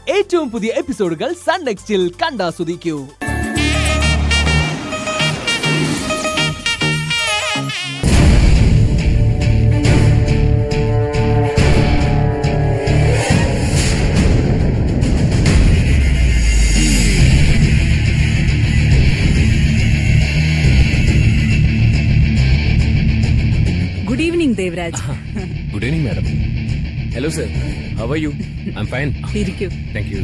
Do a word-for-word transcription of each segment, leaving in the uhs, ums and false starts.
ഏറ്റവും പുതിയ എപ്പിസോഡുകൾ സൺ നെക്സ്റ്റിൽ കണ്ടാസ്വദിക്കൂ. Good evening, Devraj. Good evening, madam. Hello, sir. How are you? I'm fine. ഇരിക്കൂ. Thank you.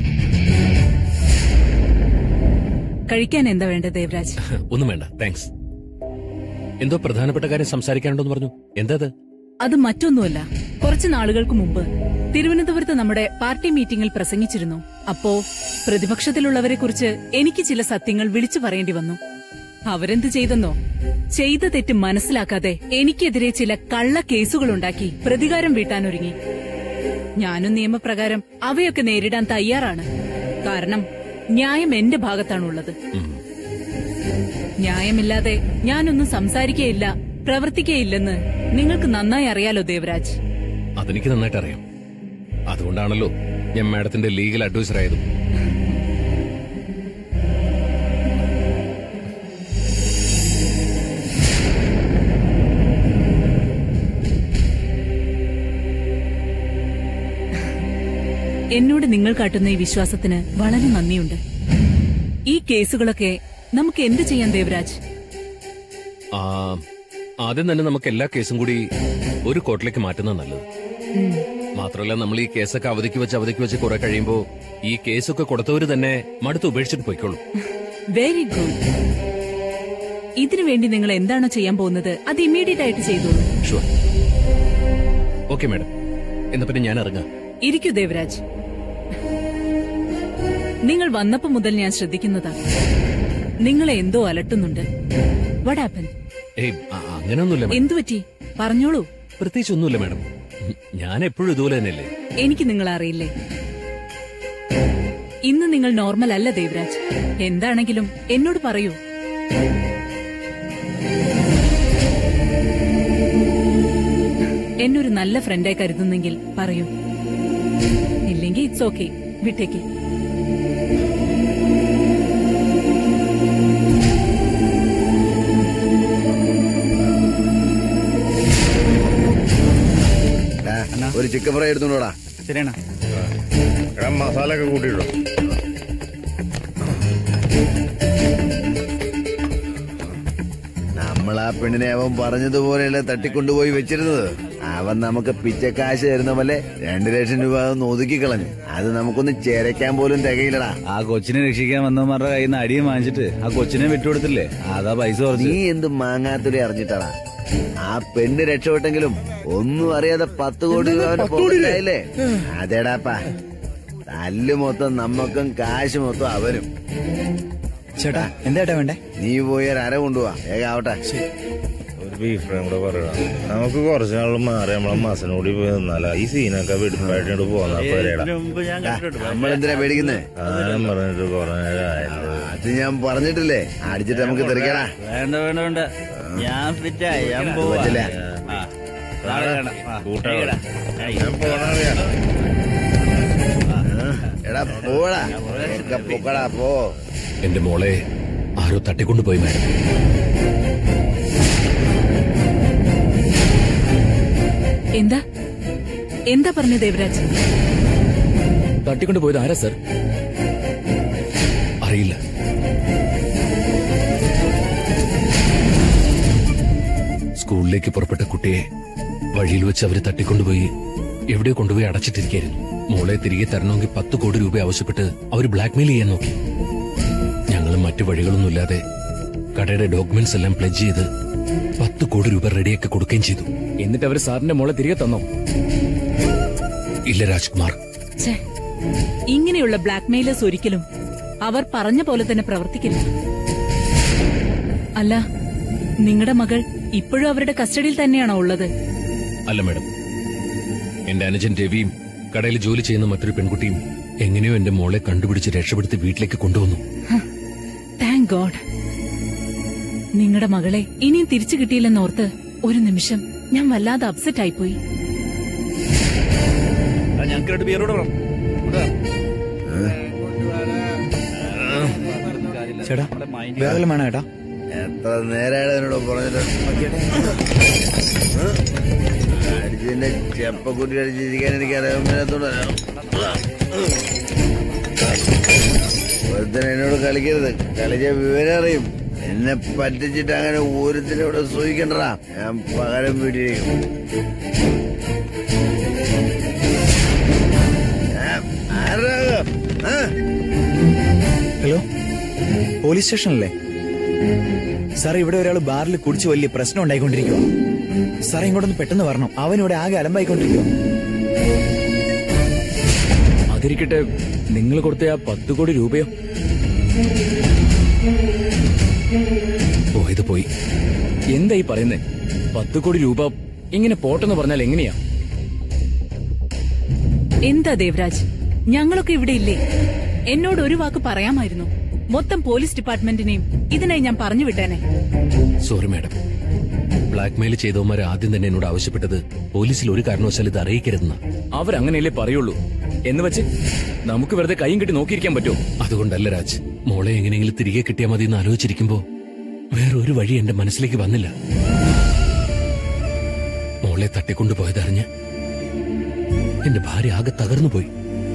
കഴിക്കാൻ എന്താ വേണ്ട ദേവരാജ്? ഒന്നും വേണ്ട, താങ്ക്സ്. എന്തോ പ്രധാനപ്പെട്ട കാര്യം സംസാരിക്കാനുണ്ടെന്ന് പറഞ്ഞു. എന്താ അത്? അത് മറ്റൊന്നുമല്ല. കുറച്ചു നാളുകൾക്ക് മുമ്പ് തിരുവനന്തപുരത്ത് നമ്മുടെ പാർട്ടി മീറ്റിംഗിൽ പ്രസംഗിച്ചിരുന്നു. അപ്പോ പ്രതിപക്ഷത്തിലുള്ളവരെ കുറിച്ച് എനിക്ക് ചില സത്യങ്ങൾ വിളിച്ചു പറയേണ്ടി വന്നു. അവരെന്ത് ചെയ്തെന്നോ? ചെയ്ത തെറ്റ് മനസ്സിലാക്കാതെ എനിക്കെതിരെ ചില കള്ള കേസുകളുണ്ടാക്കി പ്രതികാരം വീട്ടാനൊരുങ്ങി. ഞാനും നിയമപ്രകാരം അവയൊക്കെ നേരിടാൻ തയ്യാറാണ്. കാരണം ന്യായം എന്റെ ഭാഗത്താണുള്ളത്. ന്യായമില്ലാതെ ഞാനൊന്നും സംസാരിക്കുകയില്ല, പ്രവർത്തിക്കുകയില്ലെന്ന് നിങ്ങൾക്ക് നന്നായി അറിയാലോ ദേവരാജ്. അതെനിക്ക് നന്നായിട്ട് അറിയാം. അതുകൊണ്ടാണല്ലോ ഞാൻ മാഡത്തിന്റെ ലീഗൽ അഡ്വൈസർ ആയതും. എന്നോട് നിങ്ങൾ കാട്ടുന്ന ഈ വിശ്വാസത്തിന് വളരെ നന്ദിയുണ്ട്. ഈ കേസുകളൊക്കെ നമുക്ക് എന്ത് ചെയ്യാം ദേവരാജ്? ആദ്യം തന്നെ നമുക്ക് എല്ലാ കേസും കൂടി ഒരു കോർട്ടിലേക്ക് മാറ്റുന്നത് നല്ലത്. മാത്രമല്ല, നമ്മൾ ഈ കേസൊക്കെ അവധിക്ക് വെച്ച് അവധിക്ക് വെച്ച് കുറെ കഴിയുമ്പോ ഈ കേസൊക്കെ കൊടുത്തവര് തന്നെ മടുത്ത് ഉപേക്ഷിച്ചിട്ട് പോയിക്കോളും. Very good. ഇതിനു വേണ്ടി നിങ്ങൾ എന്താണോ ചെയ്യാൻ പോകുന്നത് അത് ഇമ്മീഡിയറ്റ് ആയിട്ട് ചെയ്തോളൂ. ഷുവർ. ഓക്കെ മാഡം, എന്നാ പിന്നെ ഞാൻ ഇറങ്ങാം. ഇരിക്കൂ ദേവരാജ്. നിങ്ങൾ വന്നപ്പോ മുതൽ ഞാൻ ശ്രദ്ധിക്കുന്നതാ, നിങ്ങളെ എന്തോ അലട്ടുന്നുണ്ട്. What happen? അങ്ങനെയൊന്നുമില്ല. എന്തുപറ്റി? പറഞ്ഞോളൂ. പ്രത്യേകിച്ച് ഒന്നുമില്ല മാഡം, ഞാൻ എപ്പോഴും ഇതുപോലെ തന്നെയല്ലേ. എനിക്ക് നിങ്ങളെ അറിയില്ലേ. ഇന്ന് നിങ്ങൾ നോർമൽ അല്ല ദേവരാജ്. എന്താണെങ്കിലും എന്നോട് പറയൂ. എന്നൊരു നല്ല ഫ്രണ്ടായി കരുതുന്നെങ്കിൽ പറയൂ. ഇല്ലെങ്കിൽ ഇറ്റ്സ് ഓക്കെ, വിട്ടേക്ക്. ഒരു ചിക്കൻ ഫ്രൈ എടുത്തോടാ. ശരിയാണ്. മസാല ഒക്കെ കൂട്ടിയിട്ടോ. നമ്മൾ ആ പെണ്ണിനെ അവൻ പറഞ്ഞതുപോലെയല്ല തട്ടിക്കൊണ്ടുപോയി വെച്ചിരുന്നത്. അവൻ നമുക്ക് പിച്ചക്കാശ് തരുന്ന പോലെ രണ്ടു ലക്ഷം രൂപ ഒന്ന് ഒതുക്കി കളഞ്ഞു. അത് നമുക്കൊന്ന് ചേരയ്ക്കാൻ പോലും തികയില്ലടാ. ആ കൊച്ചിനെ രക്ഷിക്കാൻ വന്നവന്മാരുടെ കയ്യിൽ നിന്ന് അടിയും വാങ്ങിച്ചിട്ട് ആ കൊച്ചിനെ വിട്ടുകൊടുത്തില്ലേ, അതാ പൈസ കുറച്ച്. നീ എന്ത് മാങ്ങാത്തുലി അറിഞ്ഞിട്ടാടാ? ആ പെണ്ണ് രക്ഷപ്പെട്ടെങ്കിലും ഒന്നും അറിയാതെ പത്ത് കോടി രൂപയില്ലേ? അതേടാപ്പാ, തല്ല് മൊത്തം നമ്മക്കും കാശ് മൊത്തം അവനും. ചേട്ടാ എന്താ വേണ്ടേ? നീ പോയി ഒരു അര കൊണ്ടുപോവാ, വേഗാവട്ടെ. ഒരു ബീഫ് ഫ്രൈ കൂടെ പറയണം. നമുക്ക് കുറച്ച് നാൾ മാറി നമ്മളെ മാസനോടി പോയി നിന്നാലാ ഈ സീനൊക്കെ വെടിപ്പായിട്ട് പോന്നാ പോരേടാ. നമ്മളെന്തിനാ പേടിക്കുന്നേ? ഞാൻ പറഞ്ഞിട്ട് കുറെ നേരമായല്ലോ. അത് ഞാൻ പറഞ്ഞിട്ടില്ലേ, അടിച്ചിട്ട് നമുക്ക് തെറിക്കടാ. വേണ്ട വേണ്ട വേണ്ട, ഞാൻ ഫിറ്റായി, ഞാൻ പോവില്ല. എടാ പോടാ, പൊക്കടാ പോ. എന്റെ മോളെ ആരോ തട്ടിക്കൊണ്ടുപോയി മാഡം. എന്താ എന്താ പറഞ്ഞു ദേവരാജ്? തട്ടിക്കൊണ്ടുപോയത് ആരാ സർ? അറിയില്ല. സ്കൂളിലേക്ക് പുറപ്പെട്ട കുട്ടിയെ വഴിയിൽ വെച്ച് അവര് തട്ടിക്കൊണ്ടുപോയി എവിടെയോ കൊണ്ടുപോയി അടച്ചിട്ടിരിക്കായിരുന്നു. മോളെ തിരികെ തരണമെങ്കിൽ പത്ത് കോടി രൂപ ആവശ്യപ്പെട്ട് അവര് ബ്ലാക്ക്മെയിൽ ചെയ്യാൻ നോക്കി. ഞങ്ങൾ മറ്റു വഴികളൊന്നുമില്ലാതെ കടയുടെ ഡോക്യുമെന്റ്സ് എല്ലാം പ്ലെഡ്ജ് ചെയ്ത് പത്ത് കോടി രൂപ റെഡിയാക്കി കൊടുക്കുകയും ചെയ്തു. എന്നിട്ട് അവര് സാറിന്റെ മോളെ തിരികെ തന്നോ? ഇല്ല രാജ്കുമാർ. ഇങ്ങനെയുള്ള ബ്ലാക്ക്മെയിലേഴ്സ് ഒരിക്കലും അവർ പറഞ്ഞ പോലെ തന്നെ പ്രവർത്തിക്കില്ല. അല്ല, നിങ്ങളുടെ മകൾ ഇപ്പോഴും അവരുടെ കസ്റ്റഡിയിൽ തന്നെയാണോ ഉള്ളത്? അല്ല മാഡം, എന്റെ അനുജൻ രവിയും കടയിൽ ജോലി ചെയ്യുന്ന മറ്റൊരു പെൺകുട്ടിയും എങ്ങനെയോ എന്റെ മോളെ കണ്ടുപിടിച്ച് രക്ഷപ്പെടുത്തി വീട്ടിലേക്ക് കൊണ്ടുവന്നു. Thank God. നിങ്ങളുടെ മകളെ ഇനിയും തിരിച്ചു കിട്ടിയില്ലെന്നോർത്ത് ഒരു നിമിഷം ഞാൻ വല്ലാതെ അപ്സെറ്റ് ആയിപ്പോയി. ഞങ്ങൾക്ക് രണ്ട് ബിയറോട് വേണം. ചേട്ടാ വേറെ വേണം ഏട്ടാ. എത്ര നേരമാണ് എന്നോട് പറഞ്ഞിട്ട് അടിച്ചതിന്റെ ചെപ്പക്കുട്ടി അടിച്ചിരിക്കാൻ എനിക്ക് അറിയാവുന്നതിനകത്തോടെ ഒരുത്തൻ എന്നോട് കളിക്കരുത്. കളിച്ച വിവരം അറിയും. എന്നെ പറ്റിച്ചിട്ട് അങ്ങനെ ഓരോരുത്തരോട് സൂഹിക്കണ്ടടാ. ഞാൻ പകരം വീട്ടിരിക്കും. ഹലോ, പോലീസ് സ്റ്റേഷനല്ലേ സാർ? ഇവിടെ ഒരാൾ ബാറിൽ കുടിച്ച് വലിയ പ്രശ്നം ഉണ്ടായിക്കൊണ്ടിരിക്കുക. സാർ ഇങ്ങോട്ടൊന്ന് പെട്ടെന്ന് വരണം. അവനിവിടെ ആകെ അലമ്പായിക്കൊണ്ടിരിക്കുക. അതിരിക്കട്ടെ, നിങ്ങൾ കൊടുത്ത ആ പത്ത് കോടി രൂപയോ? പോയത് പോയി. എന്താ ഈ പറയുന്നേ? പത്ത് കോടി രൂപ ഇങ്ങനെ പോട്ടെന്ന് പറഞ്ഞാൽ എങ്ങനെയാ? എന്താ ദേവരാജ്, ഞങ്ങളൊക്കെ ഇവിടെ ഇല്ലേ? എന്നോട് ഒരു വാക്ക് പറയാമായിരുന്നു. മൊത്തം പോലീസ് ഡിപ്പാർട്ട്മെന്റിനെയും ഇതിനായി ഞാൻ പറഞ്ഞു വിട്ടേനെ. Sorry madam. ബ്ലാക്ക്മെയിൽ ചെയ്തവന്മാർ ആദ്യം തന്നെ എന്നോട് ആവശ്യപ്പെട്ടത് പോലീസിൽ ഒരു കാരണവശാൽ ഇത് അറിയിക്കരുതെന്ന. അവരങ്ങനെയല്ലേ പറയുള്ളൂ. എന്ന് വെച്ച് നമുക്ക് വെറുതെ കൈയും കെട്ടി നോക്കിയിരിക്കാൻ പറ്റുമോ? അതുകൊണ്ടല്ല രാജ്, മോളെ എങ്ങനെയെങ്കിലും തിരികെ കിട്ടിയാൽ മതി എന്ന് ആലോചിച്ചിരിക്കുമ്പോ വേറൊരു വഴി എന്റെ മനസ്സിലേക്ക് വന്നില്ല. മോളെ തട്ടിക്കൊണ്ടുപോയതറിഞ്ഞ് എന്റെ ഭാര്യ ആകെ തകർന്നു പോയി.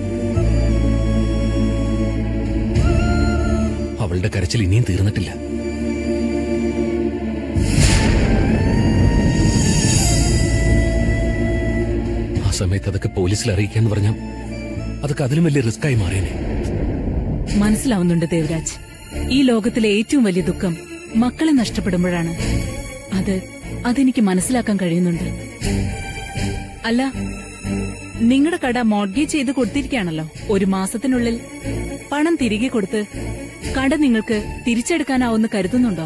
അവളുടെ കരച്ചിൽ ഇനിയും തീർന്നിട്ടില്ല. ആ സമയത്ത് അതൊക്കെ പോലീസിൽ അറിയിക്കാന്ന് പറഞ്ഞാൽ അതൊക്കെ അതിലും വലിയ റിസ്ക് ആയി മാറിയനെ. മനസ്സിലാവുന്നുണ്ട് ദേവരാജ്. ഈ ലോകത്തിലെ ഏറ്റവും വലിയ ദുഃഖം മക്കളെ നഷ്ടപ്പെടുമ്പോഴാണ്. അത് അതെനിക്ക് മനസ്സിലാക്കാൻ കഴിയുന്നുണ്ട്. അല്ല, നിങ്ങളുടെ കട മോർഗേജ് ചെയ്ത് കൊടുത്തിരിക്കുകയാണല്ലോ. ഒരു മാസത്തിനുള്ളിൽ പണം തിരികെ കൊടുത്ത് കട നിങ്ങൾക്ക് തിരിച്ചെടുക്കാനാവുമെന്ന് കരുതുന്നുണ്ടോ?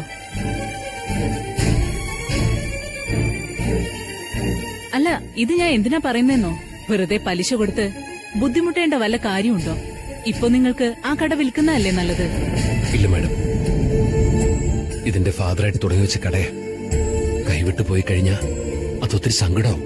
അല്ല, ഇത് ഞാൻ എന്തിനാ പറയുന്നതെന്നോ? വെറുതെ പലിശ കൊടുത്ത് ബുദ്ധിമുട്ടേണ്ട വല്ല കാര്യമുണ്ടോ? ഇപ്പൊ നിങ്ങൾക്ക് ആ കട വിൽക്കുന്നതല്ലേ നല്ലത്? ഇല്ല മാഡം, ഇതിന്റെ ഫാദറായിട്ട് തുടങ്ങി വെച്ച കടയെ കൈവിട്ടു പോയി കഴിഞ്ഞാൽ അതൊത്തിരി സങ്കടമാവും.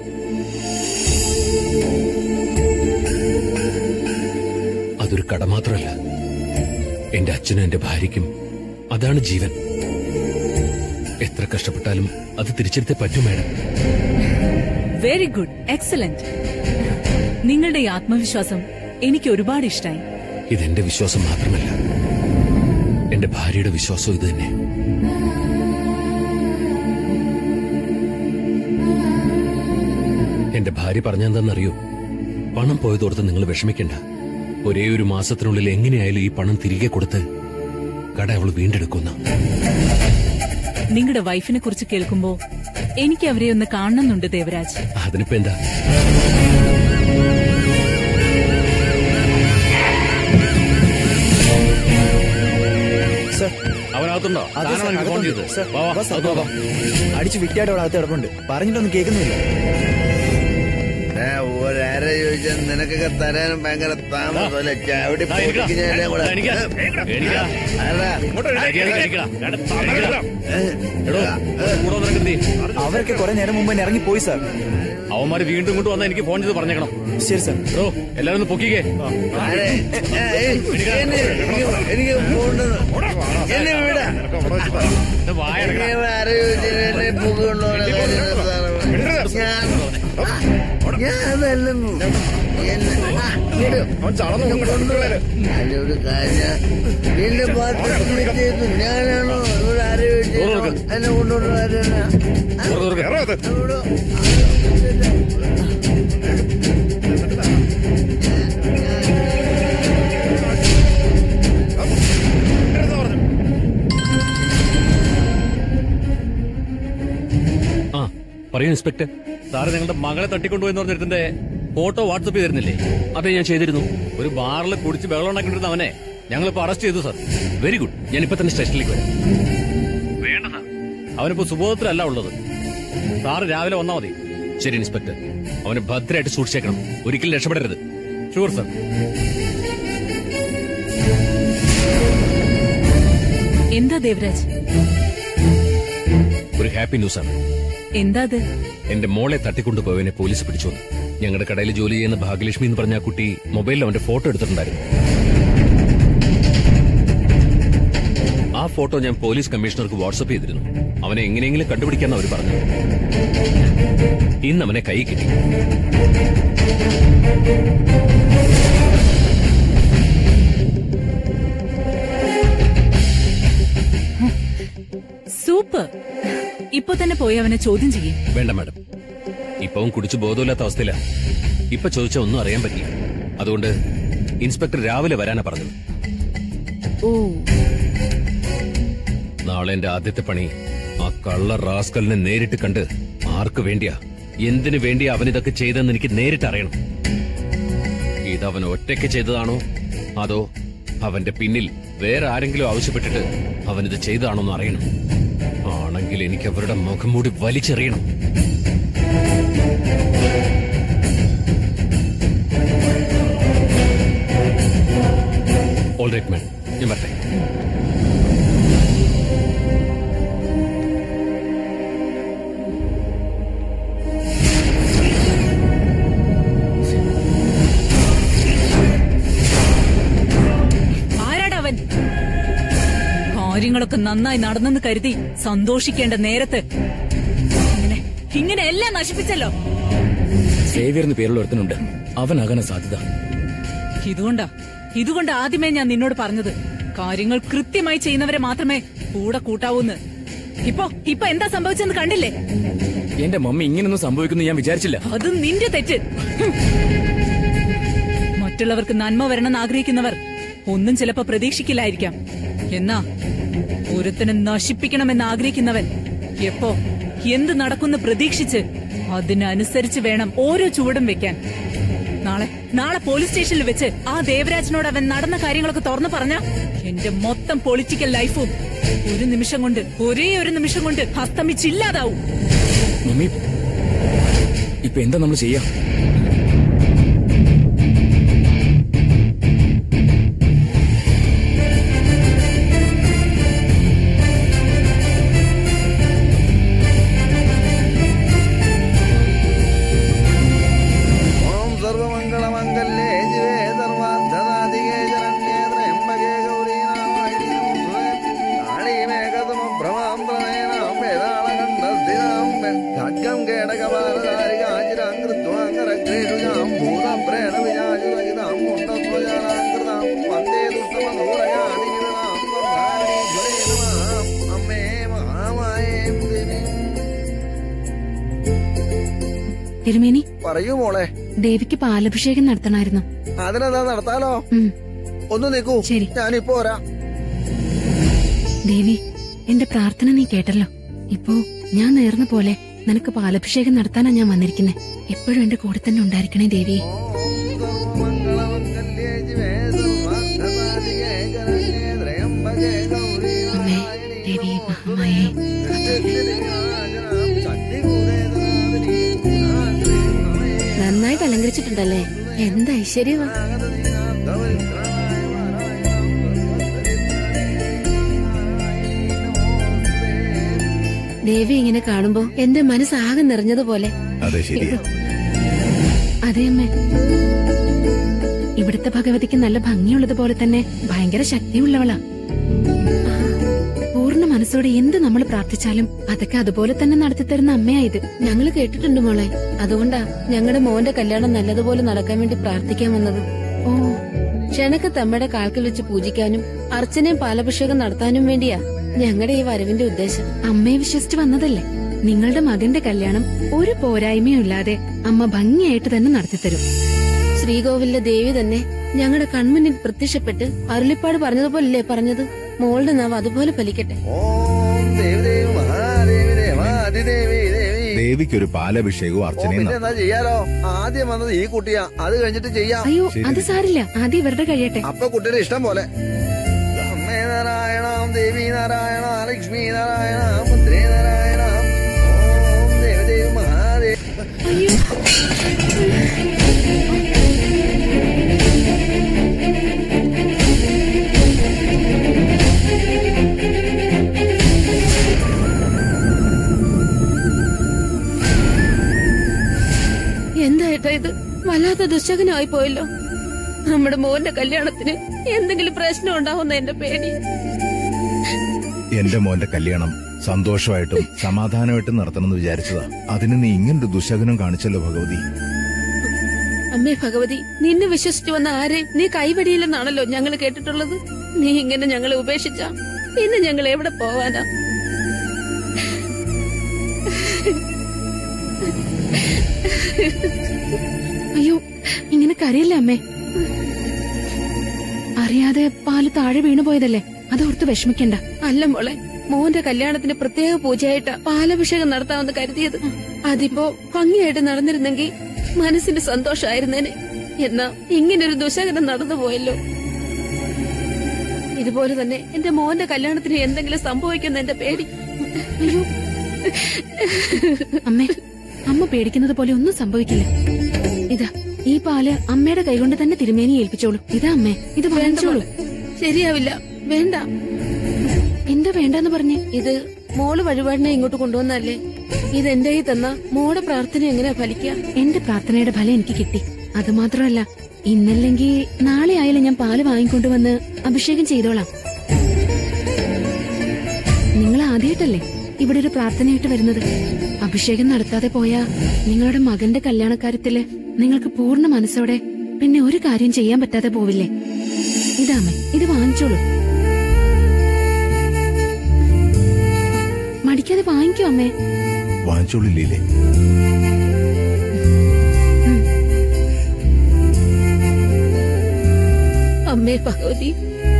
അതൊരു കട മാത്രമല്ല, എന്റെ അച്ഛനും എന്റെ ഭാര്യയ്ക്കും അതാണ് ജീവൻ. എത്ര കഷ്ടപ്പെട്ടാലും അത് തിരിച്ചെടുത്തേ പറ്റൂ മാഡം. Very good, excellent. നിങ്ങളുടെ ഈ ആത്മവിശ്വാസം എനിക്ക് ഒരുപാട് ഇഷ്ടമായി. ഇതെന്റെ വിശ്വാസം മാത്രമല്ല, എന്റെ ഭാര്യയുടെ വിശ്വാസവും ഇത് തന്നെ. എന്റെ ഭാര്യ പറഞ്ഞെന്താന്നറിയോ? പണം പോയതോർത്ത് നിങ്ങൾ വിഷമിക്കണ്ട. ഒരേ ഒരു മാസത്തിനുള്ളിൽ എങ്ങനെയായാലും ഈ പണം തിരികെ കൊടുത്ത് കട അവൾ വീണ്ടെടുക്കുന്ന. നിങ്ങളുടെ വൈഫിനെ കുറിച്ച് കേൾക്കുമ്പോ എനിക്ക് അവരെ ഒന്ന് കാണണമെന്നുണ്ട് ദേവരാജ്. അതിനിപ്പോ എന്താ? അവനകത്തുണ്ടോ? അടിച്ചു വിറ്റായിട്ട് അവിടെ അകത്ത് കിടപ്പുണ്ട്. പറഞ്ഞിട്ടൊന്നും കേൾക്കുന്നില്ല. ഒരാര ചോദിച്ചാൽ നിനക്കൊക്കെ തരാനും ഭയങ്കര താമസമല്ലേ? ചവിടി പൊട്ടിക്കുന്നതിനെ കൂടെ അവരൊക്കെ കുറെ നേരം മുമ്പ് തന്നെ ഇറങ്ങിപ്പോയി സാർ. അവന്മാര് വീണ്ടും ഇങ്ങോട്ട് വന്നാൽ എനിക്ക് ഫോൺ ചെയ്ത് പറഞ്ഞേക്കണം. ശരി സാർ. ഓ, എല്ലാരും ഒന്ന് പൊക്കിക്കേ. എനിക്ക് പോകേണ്ടത് എന്നെ വിടാ. ഞാനല്ലെന്നു ഒരു കാര്യം എന്റെ പാത്രം ചെയ്തു. ഞാനാണോ ഇവിടെ ആരോഗ്യം എന്നെ കൊണ്ടുവന്ന ആ പറയൂ ഇൻസ്പെക്ടർ. സാറ് നിങ്ങളുടെ മകളെ തട്ടിക്കൊണ്ടുപോയെന്ന് പറഞ്ഞിരുന്നതിന്റെ ഫോട്ടോ വാട്സപ്പ് ചെയ്തിരുന്നില്ലേ? അതെ, ഞാൻ ചെയ്തിരുന്നു. ഒരു ബാറിൽ കുടിച്ച് ബഹളം ഉണ്ടാക്കിയിരുന്ന അവനെ ഞങ്ങളിപ്പോ അറസ്റ്റ് ചെയ്തു സാർ. Very good. ഞാൻ ഇപ്പൊ തന്നെ സ്റ്റേഷനിലേക്ക് വരാം. വേണ്ട സാർ, അവനിപ്പോ സുബോധത്തിലല്ല ഉള്ളത്. സാറ് രാവിലെ വന്നാ മതി. ശരി ഇൻസ്പെക്ടർ. അവനെ ഭദ്രമായിട്ട് സൂക്ഷിച്ചേക്കണം. ഒരിക്കലും രക്ഷപ്പെടരുത്. Sure sir. എന്താ ദേവരാജ്? ഒരു ഹാപ്പി ന്യൂസ് ആണ്. എന്താ അത്? എന്റെ മോളെ തട്ടിക്കൊണ്ടുപോയവനെ പോലീസ് പിടിച്ചു. ഞങ്ങളുടെ കടയിൽ ജോലി ചെയ്യുന്ന ഭാഗ്യലക്ഷ്മി എന്ന് പറഞ്ഞ ആ കുട്ടി മൊബൈലിൽ അവന്റെ ഫോട്ടോ എടുത്തിട്ടുണ്ടായിരുന്നു. ആ ഫോട്ടോ ഞാൻ പോലീസ് കമ്മീഷണർക്ക് വാട്സപ്പ് ചെയ്തിരുന്നു. അവനെ എങ്ങനെയെങ്കിലും കണ്ടുപിടിക്കാന്ന് അവർ പറഞ്ഞു. ഇന്ന് അവനെ കൈ കിട്ടി. സൂപ്പർ. ഇപ്പൊ തന്നെ പോയി അവനെ ചോദ്യം ചെയ്യും. വേണ്ട മാഡം, ഇപ്പവും കുടിച്ചു ബോധമില്ലാത്ത അവസ്ഥയില. ഇപ്പൊ ചോദിച്ച ഒന്നും അറിയാൻ പറ്റില്ല. അതുകൊണ്ട് ഇൻസ്പെക്ടർ രാവിലെ വരാനാ പറഞ്ഞത്. ഓ, നാളെ എന്റെ ആദ്യത്തെ പണി ആ കള്ള റാസ്കലിനെ നേരിട്ട് കണ്ട് ആർക്ക് വേണ്ടിയാ, എന്തിനു വേണ്ടിയാ അവനിതൊക്കെ ചെയ്തെന്ന് എനിക്ക് നേരിട്ട് അറിയണം. ഇതവൻ ഒറ്റയ്ക്ക് ചെയ്തതാണോ അതോ അവന്റെ പിന്നിൽ വേറെ ആരെങ്കിലും ആവശ്യപ്പെട്ടിട്ട് അവനിത് ചെയ്തതാണോന്ന് അറിയണം. ആണെങ്കിൽ എനിക്ക് അവരുടെ മുഖം മൂടി വലിച്ചെറിയണം. ഓൾ റൈറ്റ് മാൻ, ഞാൻ വരട്ടെ. കാര്യങ്ങളൊക്കെ നന്നായി നടന്നെന്ന് കരുതി സന്തോഷിക്കേണ്ട നേരത്ത് ഇങ്ങനെ ഇങ്ങനെ എല്ലാം നശിപ്പിച്ചല്ലോ. സേവ്യറിന് പേരുള്ള ഒരുത്തനുണ്ട്, അവനാകാൻ സാധ്യത. ഇതുകൊണ്ടാ ഇതുകൊണ്ട് ആദ്യമേ ഞാൻ നിന്നോട് പറഞ്ഞത്, കാര്യങ്ങൾ കൃത്യമായി ചെയ്യുന്നവരെ മാത്രമേ കൂടെ കൂട്ടാവൂന്ന്. ഇപ്പൊ ഇപ്പൊ എന്താ സംഭവിച്ചെന്ന് കണ്ടില്ലേ? എന്റെ മമ്മി ഇങ്ങനൊന്നും സംഭവിക്കുന്നു ഞാൻ വിചാരിച്ചില്ല. അത് നിന്റെ തെറ്റ്. മറ്റുള്ളവർക്ക് നന്മ വരണമെന്ന് ആഗ്രഹിക്കുന്നവർ ഒന്നും ചിലപ്പോ പ്രതീക്ഷിക്കില്ലായിരിക്കാം. എന്നാ ഒരുത്തനെ നശിപ്പിക്കണമെന്ന് ആഗ്രഹിക്കുന്നവൻ എപ്പോ എന്ത് നടക്കുന്ന പ്രതീക്ഷിച്ച് അതിനനുസരിച്ച് വേണം ഓരോ ചുവടും വെക്കാൻ. നാളെ നാളെ പോലീസ് സ്റ്റേഷനിൽ വെച്ച് ആ ദേവരാജനോട് അവൻ നടന്ന കാര്യങ്ങളൊക്കെ തുറന്നു പറഞ്ഞ എന്റെ മൊത്തം പൊളിറ്റിക്കൽ ലൈഫും ഒരു നിമിഷം കൊണ്ട് ഒരേ ഒരു നിമിഷം കൊണ്ട് അസ്തമിച്ചില്ലാതാവും. മമ്മി, ഇപ്പൊ എന്താ നമ്മൾ ചെയ്യാ? തിരുമേനി, പറയൂ മോളെ. ദേവിക്ക് പാലഭിഷേകം നടത്തണമായിരുന്നു. അതിനെന്താ നടത്താലോ? ഒന്ന് നിൽക്കൂ, ശരി, ഞാനിപ്പോ വരാം. ദേവി, എന്റെ പ്രാർത്ഥന നീ കേട്ടല്ലോ. ഇപ്പോ ഞാൻ നേർന്ന പോലെ നിനക്ക് പാലഭിഷേകം നടത്താനാ ഞാൻ വന്നിരിക്കുന്നെ. എപ്പോഴും എന്റെ കൂടെ തന്നെ ഉണ്ടായിരിക്കണേ ദേവി. അമ്മേ ദേവി മഹാമായേ. നന്നായിട്ട് അലങ്കരിച്ചിട്ടുണ്ടല്ലേ, എന്താ ഐശ്വര്യമാ. ദേവി ഇങ്ങനെ കാണുമ്പോ എന്റെ മനസ്സാകെ നിറഞ്ഞതുപോലെ. അതെ അമ്മേ, ഇവിടുത്തെ ഭഗവതിക്ക് നല്ല ഭംഗിയുള്ളതുപോലെ തന്നെ ഭയങ്കര ശക്തിയുള്ളവളാ. പൂർണ്ണ മനസ്സോടെ എന്ത് നമ്മൾ പ്രാർത്ഥിച്ചാലും അതൊക്കെ അതുപോലെ തന്നെ നടത്തിത്തരുന്ന അമ്മയായത് ഞങ്ങള് കേട്ടിട്ടുണ്ട് മോളെ. അതുകൊണ്ടാ ഞങ്ങളുടെ മോന്റെ കല്യാണം നല്ലതുപോലെ നടക്കാൻ വേണ്ടി പ്രാർത്ഥിക്കാൻ വന്നത്. ഓ, ക്ഷണക്ക് തമ്മയുടെ കാൽക്കൽ വെച്ച് പൂജിക്കാനും അർച്ചനയും പാലഭിഷേകം നടത്താനും വേണ്ടിയാ ഞങ്ങളുടെ ഈ വരവിന്റെ ഉദ്ദേശം. അമ്മയെ വിശ്വസിച്ച് വന്നതല്ലേ. നിങ്ങളുടെ മകന്റെ കല്യാണം ഒരു പോരായ്മയും ഇല്ലാതെ അമ്മ ഭംഗിയായിട്ട് തന്നെ നടത്തിത്തരും. ശ്രീകോവിലിലെ ദേവി തന്നെ ഞങ്ങളുടെ കൺമുന്നിൽ പ്രത്യക്ഷപ്പെട്ട് അരുളിപ്പാട് പറഞ്ഞതുപോലല്ലേ പറഞ്ഞത്. മോളുടെ നാവ് അതുപോലെ ഫലിക്കട്ടെ. ദേവിക്കൊരു പാലഭിഷേകവും അർച്ചനയും ചെയ്യാലോ. ആദ്യം വന്നത് ഈ കുട്ടിയാ, അത് കഴിഞ്ഞിട്ട് ചെയ്യാം. അയ്യോ, അത് സാരില്ല, ആദ്യം ഇവരുടെ കഴിയട്ടെ. അപ്പൊ കുട്ടിയുടെ ഇഷ്ടം പോലെ. അമ്മേ നാരായണ, ദേവി നാരായണ, ലക്ഷ്മി നാരായണ, മുദ്രേ നാരായണ, ഓം ദേവദേവി മഹാദേവ. എന്തായിട്ടാ ഇത്? വല്ലാത്ത ദുശകനായി പോയല്ലോ. നമ്മുടെ മോന്റെ കല്യാണത്തിന് എന്തെങ്കിലും പ്രശ്നം ഉണ്ടാവുന്ന എന്റെ പേടി. എന്റെ മോന്റെ കല്യാണം സന്തോഷമായിട്ടും സമാധാനമായിട്ടും നടത്തണമെന്ന് വിചാരിച്ചതാ. അതിന് നീ ഇങ്ങനൊരു ദുശകനം കാണിച്ചല്ലോ ഭഗവതി. അമ്മേ ഭഗവതി, നിന്നെ വിശ്വസിച്ചു വന്ന ആരെയും നീ കൈവടിയില്ലെന്നാണല്ലോ ഞങ്ങൾ കേട്ടിട്ടുള്ളത്. നീ ഇങ്ങനെ ഞങ്ങളെ ഉപേക്ഷിച്ച പിന്നെ ഞങ്ങൾ എവിടെ പോവാനാ? അയ്യോ, ഇങ്ങനെ കരയില്ല അമ്മേ. അറിയാതെ പാല് താഴെ വീണു പോയതല്ലേ, അതോർത്ത് വിഷമിക്കണ്ട. അല്ല മോളെ, മോന്റെ കല്യാണത്തിന് പ്രത്യേക പൂജയായിട്ടാ പാലഭിഷേകം നടത്താമെന്ന് കരുതിയത്. അതിപ്പോ ഭംഗിയായിട്ട് നടന്നിരുന്നെങ്കിൽ മനസ്സിന് സന്തോഷമായിരുന്നേനെ. എന്നാ ഇങ്ങനൊരു ദുശകനം നടന്നു പോയല്ലോ. ഇതുപോലെ തന്നെ എന്റെ മോന്റെ കല്യാണത്തിന് എന്തെങ്കിലും സംഭവിക്കുന്ന എന്റെ പേടി. അയ്യോ അമ്മേ, അമ്മ പേടിക്കുന്നത് പോലെ ഒന്നും സംഭവിക്കില്ല. ഇതാ ഈ പാല് അമ്മയുടെ കൈകൊണ്ട് തന്നെ തിരുമേനി ഏൽപ്പിച്ചോളൂ. ഇതാ അമ്മേ, ഇത് വാങ്ങിച്ചോളൂ. ശരിയാവില്ല, വേണ്ട. എന്താ വേണ്ടെന്ന് പറഞ്ഞേ? ഇത് മോള് വഴിപാടിനെ ഇങ്ങോട്ട് കൊണ്ടുവന്നല്ലേ. ഇത് എന്റെ കൈ തന്ന മോടെ പ്രാർത്ഥന എങ്ങനെയാ ഫലിക്കുക? എന്റെ പ്രാർത്ഥനയുടെ ഫലം എനിക്ക് കിട്ടി. അത് മാത്രമല്ല, ഇന്നല്ലെങ്കിൽ നാളെ ആയാലും ഞാൻ പാല് വാങ്ങിക്കൊണ്ടുവന്ന് അഭിഷേകം ചെയ്തോളാം. നിങ്ങൾ ആദ്യമായിട്ടല്ലേ ഇവിടെ ഒരു പ്രാർത്ഥനയായിട്ട് വരുന്നത്? അഭിഷേകം നടത്താതെ പോയാ നിങ്ങളുടെ മകന്റെ കല്യാണക്കാര്യത്തില് നിങ്ങൾക്ക് പൂർണ്ണ മനസ്സോടെ പിന്നെ ഒരു കാര്യം ചെയ്യാൻ പറ്റാതെ പോവില്ലേ? ഇതാമേ, ഇത് വാങ്ങിച്ചോളൂ. മടിക്കാതെ വാങ്ങിക്കോ അമ്മേ. വാങ്ങിച്ചോളില്ലേ? അമ്മേ ഭഗവതി,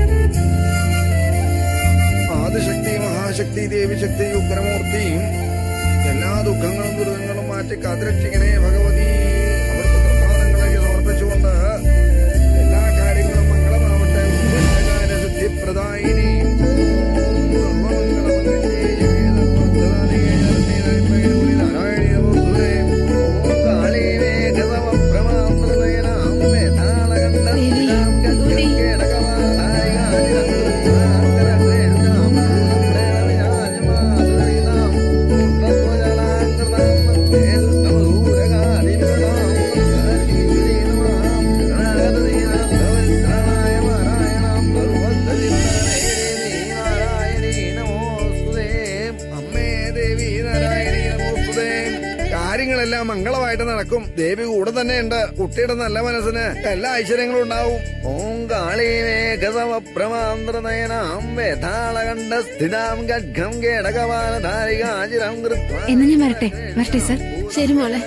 ആദിശക്തി മഹാശക്തി ദേവിശക്തി ഉഗ്രമൂർത്തിയും എല്ലാ ദുഃഖങ്ങളും ദുരിതങ്ങളും മാറ്റി കാത്തുരക്ഷിക്കണേ ഭഗവതി. അവിടുത്തെ പ്രസാദങ്ങളെ സമർപ്പിച്ചുകൊണ്ട് എല്ലാ കാര്യങ്ങളും മംഗളമാവട്ടെ. സിദ്ധിപ്രദായിനി മംഗളമായിട്ട് നടക്കും. ദേവി കൂടെ തന്നെ ഉണ്ട്. കുട്ടിയുടെ നല്ല മനസ്സിന് എല്ലാ ഐശ്വര്യങ്ങളും ഉണ്ടാവും. ഓം എന്ന് ഞാൻ വരട്ടെ വരട്ടെ സർ. ശരി മോളെ.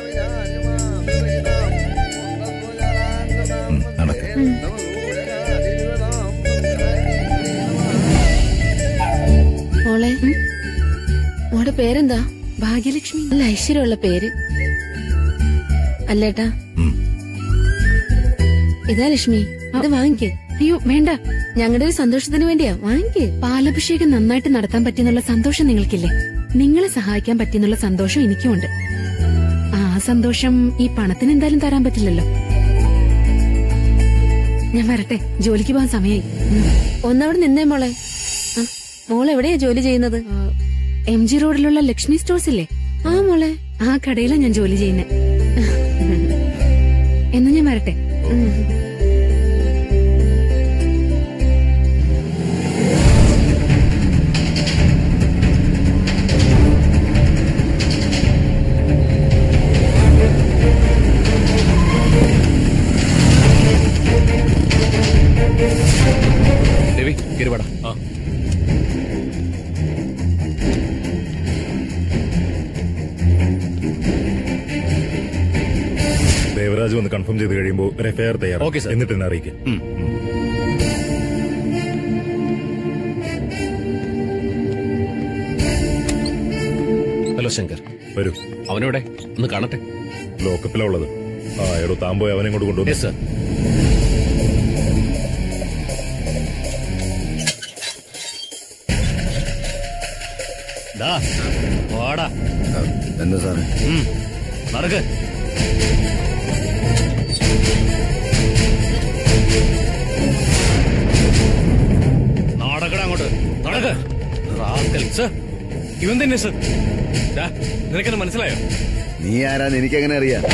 മോളെ, മോടെ പേരെന്താ? ഭാഗ്യലക്ഷ്മി. നല്ല ഐശ്വര്യമുള്ള പേര് അല്ലേട്ടാ. ഇതാ ലക്ഷ്മി, അത് വാങ്ങിക്ക്. അയ്യോ വേണ്ട, ഞങ്ങളുടെ ഒരു സന്തോഷത്തിന് വേണ്ടിയാ. വാങ്ങിക്ക്. പാലഭിഷേകം നന്നായിട്ട് നടത്താൻ പറ്റിയെന്നുള്ള സന്തോഷം നിങ്ങൾക്കില്ലേ? നിങ്ങളെ സഹായിക്കാൻ പറ്റിയെന്നുള്ള സന്തോഷം എനിക്കുമുണ്ട്. ആ സന്തോഷം ഈ പണത്തിന് എന്തായാലും തരാൻ പറ്റില്ലല്ലോ. ഞാൻ വരട്ടെ, ജോലിക്ക് പോകാൻ സമയമായി. ഒന്നവിടെ നിന്നേ മോളെ. മോൾ എവിടെയാ ജോലി ചെയ്യുന്നത്? എം ജി റോഡിലുള്ള ലക്ഷ്മി സ്റ്റോഴ്സ് ഇല്ലേ? ആ മോളെ, ആ കടയിലാണ് ഞാൻ ജോലി ചെയ്യുന്നത്. എന്ന് ഞാൻ വരട്ടെ. രവി കരുവാടാ. ആ ദേവരാജ് വന്ന് കൺഫേം ചെയ്ത് കഴിയുമ്പോൾ ഒരു എഫ്ഐആർ തയ്യാറാക്കി എന്നിട്ട് എന്നെ അറിയിക്കും. ഹലോ ശങ്കർ, വരൂ. അവനോടെ ഒന്ന് കാണട്ടെ. ലോക്കപ്പിലാ ഉള്ളത്. ആ എടോ, താൻ പോയി അവനെ കൊണ്ട് കൊണ്ടുവന്നു. സർ. എന്താ സാറേ? നടക്ക്. നടക്കട അങ്ങോട്ട്, നടക്ക്. സർ, ഇവൻ തന്നെ സർ. നിനക്കെന്നെ മനസ്സിലായോ? നീ ആരാന്ന് എനിക്കെങ്ങനെ അറിയാം?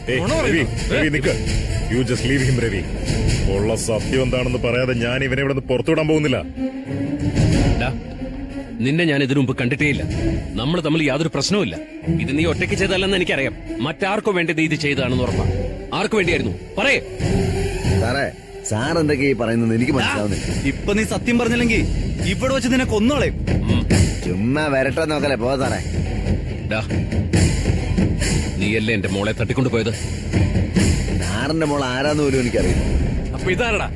You just leave him Ravi. ഉള്ള സത്യം എന്താണെന്ന് പറയാതെ ഞാൻ ഇവനെ ഇവിടെ നിന്ന് പുറത്തുവിടാൻ പോകുന്നില്ല. നിന്നെ ഞാൻ ഇതിനു മുമ്പ് കണ്ടിട്ടേയില്ല. നമ്മൾ തമ്മിൽ യാതൊരു പ്രശ്നവുമില്ല. ഇത് നീ ഒറ്റയ്ക്ക് ചെയ്തല്ലെന്ന് എനിക്കറിയാം. മറ്റാർക്കോ വേണ്ടി നീ ഇത് ചെയ്തതാണെന്ന് ഉറപ്പാ. ആർക്കു വേണ്ടിയായിരുന്നു പറയേ? സാറേ, സാർ എന്തൊക്കെയാ പറയുന്നത് എനിക്ക് മനസ്സിലാവുന്നില്ല. ഇപ്പൊ നീ സത്യം പറഞ്ഞില്ലെങ്കിൽ ഇവിടെ വെച്ച് നിന്നെ കൊന്നോളെ. ചുമ്മാ വരട്ടെ നോക്കല്ലേ. പോ സാറേ. നീയല്ലേ എന്റെ മോളെ തട്ടിക്കൊണ്ടുപോയത്? സാറിന്റെ മോൾ ആരാന്ന് പോലും എനിക്കറിയില്ല. അപ്പൊ ഇതാരടാ?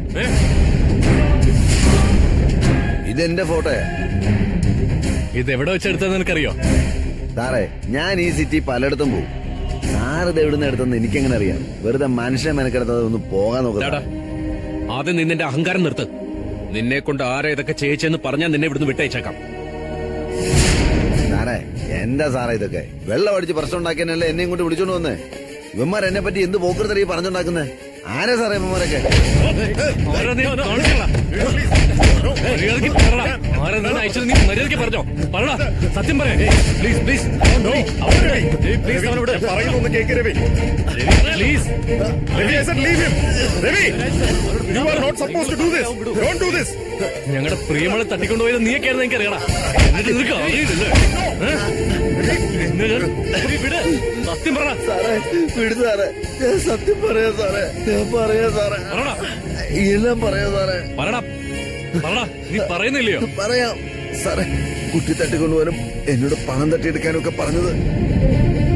ഇതെന്റെ ഫോട്ടോയാ. ഇതെവിടെ വെച്ചെടുത്തതെന്ന് എനിക്കറിയോ? സാറേ, ഞാൻ ഈ സിറ്റി പലയിടത്തും പോകും. സാർ ഇത് എവിടുന്ന് എടുത്തെന്ന് എനിക്കെങ്ങനെ അറിയാം? വെറുതെ മനുഷ്യനെ മെനക്കെടുത്തത് ഒന്ന് പോകാൻ നോക്കാം. ആദ്യം നീ നിന്റെ അഹങ്കാരം നിർത്ത്. നിന്നെ കൊണ്ട് ആരാ ഇതൊക്കെ ചെയ്യിച്ചെന്ന് പറഞ്ഞാൽ നിന്നെ ഇവിടുന്ന് വിട്ടയച്ചേക്കാം. സാറേ, എന്താ സാറേ ഇതൊക്കെ? വെള്ളം അടിച്ച് പ്രശ്നം ഉണ്ടാക്കിയല്ലേ എന്നെ ഇങ്ങോട്ട് വിളിച്ചോണ്ട് വന്നേ? ഇവന്മാർ എന്നെ പറ്റി എന്ത് പോക്കൃതരീ പറഞ്ഞുണ്ടാക്കുന്നേ? ആരാ സാറേ ഇവന്മാരൊക്കെ? മര്യാദയ്ക്ക് പറഞ്ഞോ, പറടാ, സത്യം പറയാ. പ്ലീസ് പ്ലീസ് പ്ലീസ് അവനോട് പറയുന്നൊന്ന് കേക്ക് രവി. പ്ലീസ്. ഞങ്ങളുടെ പ്രിയമളെ തട്ടിക്കൊണ്ടുപോയത് നീയൊക്കെയായിരുന്നു എനിക്കറിയണ. സത്യം പറ. സാറേ വിട് സാറേ, ഞാൻ സത്യം പറയാ സാറേ. ഞാൻ പറയാ സാറേ. എല്ലാം പറയാ സാറേ. പറടാ പറടാ. നീ പറയുന്നില്ലയോ? പറയാം സാറേ. കുട്ടി തട്ടിക്കൊണ്ടുപോകാനും എന്നോട് പണം തട്ടിയെടുക്കാനും ഒക്കെ പറഞ്ഞത്